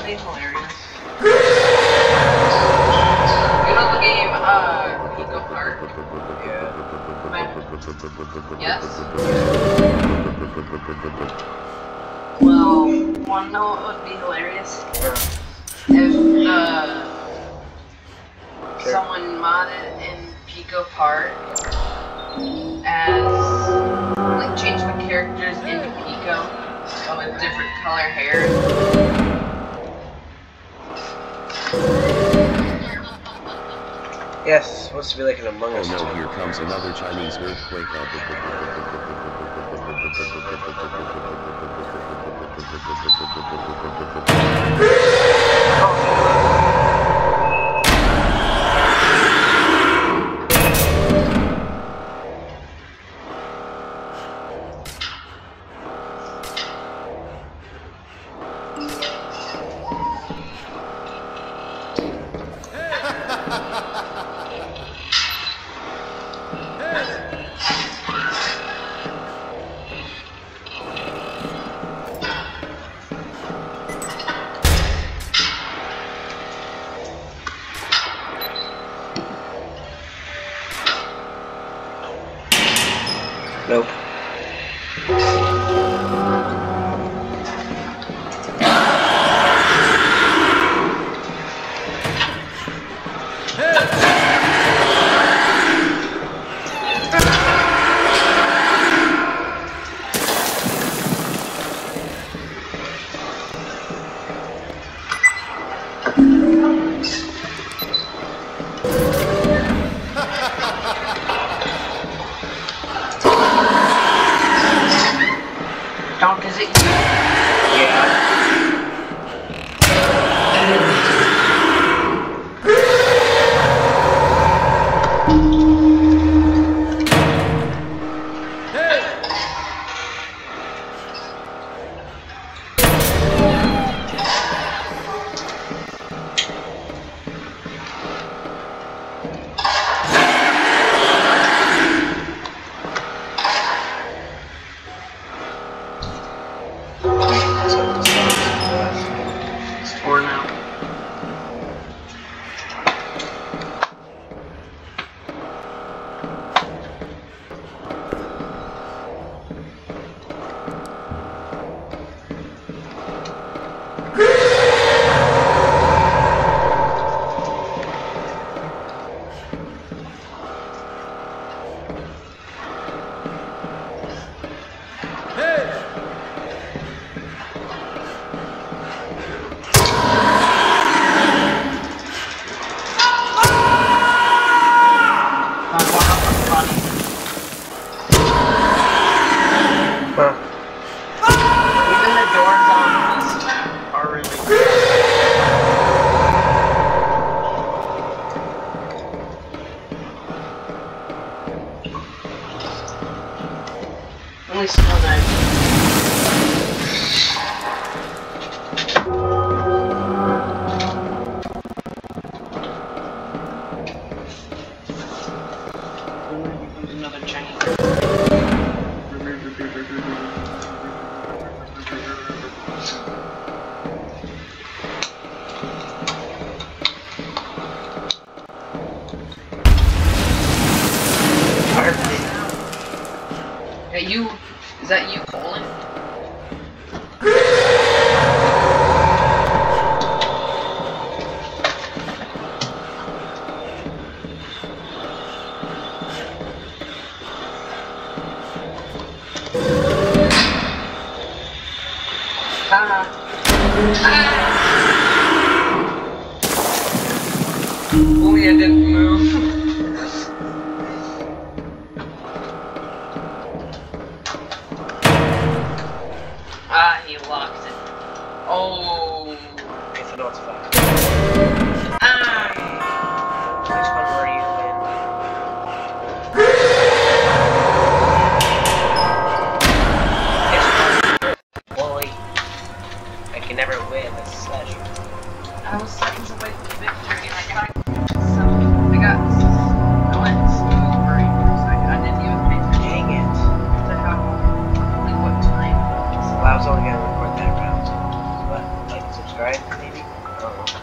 be hilarious? You know the game, Pico Park? Yeah. Yes? Well, wanna know what would be hilarious? If, someone modded in Pico Park as, like, change the characters into Pico, but with different color hair. Yes, it's supposed to be like an Among Us. Oh no, here comes another Chinese earthquake. Nope. Don't, is it you? Yeah. Or now? Even the doors on this are really only small knife. Another Chinese. Hey, you, is that you calling? Only I didn't move. He locked it. Oh. Okay, so no, it's fine. Which one were you in? Boy, I can never win this slasher. I was seconds away from victory and I went smooth for a second. I didn't even pay attention. Dang it. What the hell? Like what time? Well, I was only gonna record that round. But, like, subscribe. right? Maybe? Oh.